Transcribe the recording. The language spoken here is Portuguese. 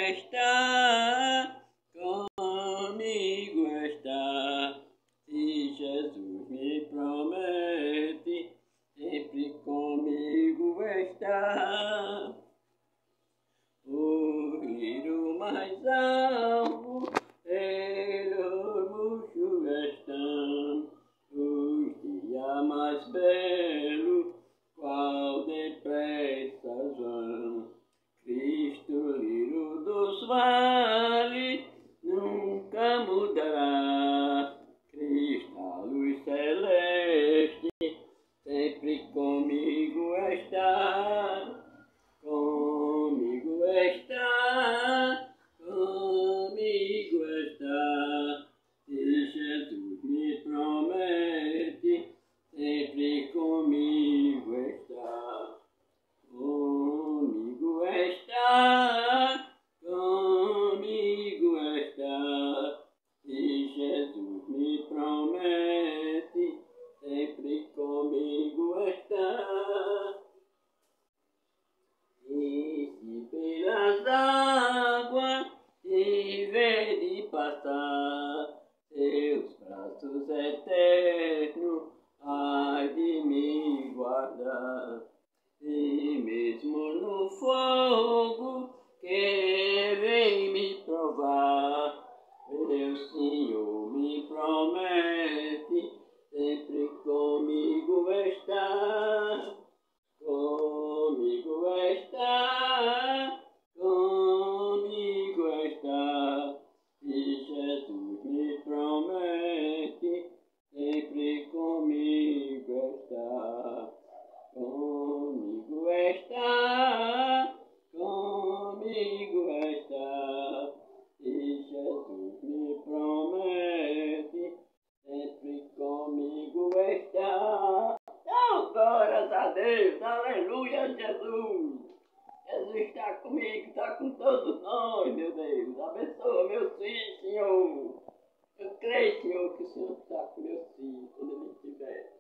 está, comigo está. Se Jesus me promete, sempre comigo está. O rio mais alto, ele murcho estão, os dias mais belos, qual depressa vão. Cristo, lírio dos vales, nunca mudará. Cristo, a luz celeste, sempre comigo está. Comigo está, comigo está. Se Jesus me promete, sempre comigo está. Comigo está, comigo está. Se Jesus me promete, sempre comigo está. E se pelas águas tiver de passar, seus braços eternos há de me guardar. E mesmo no fogo que vem me provar, meu Senhor me promete, sempre comigo está. Comigo está, comigo está. E Jesus me promete, sempre comigo está. Comigo está, comigo está. E Jesus me promete, sempre comigo está. Oh, glórias a Deus, aleluia, Jesus. Jesus está comigo, está com todos nós, meu Deus. Abençoa meus filhos, Senhor. Eu creio, Senhor, que o Senhor está com meus filhos quando ele estiver.